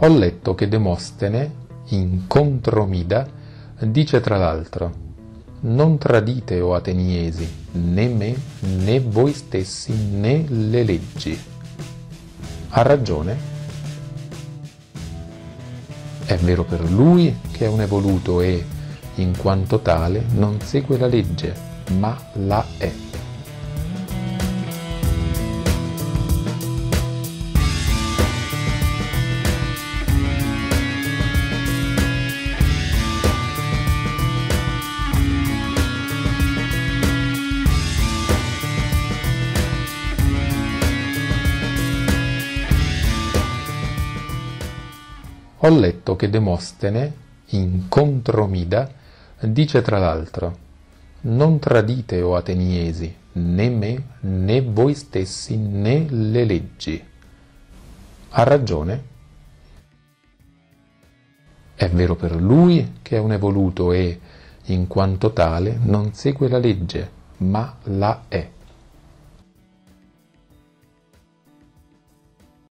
Ho letto che Demostene, in Contromida, dice tra l'altro: non tradite, o Ateniesi, né me, né voi stessi, né le leggi. Ha ragione? È vero per lui che è un evoluto e, in quanto tale, non segue la legge, ma la è. Ho letto che Demostene, in Contromida, dice tra l'altro: non tradite, o Ateniesi, né me, né voi stessi, né le leggi. Ha ragione? È vero per lui che è un evoluto e, in quanto tale, non segue la legge, ma la è.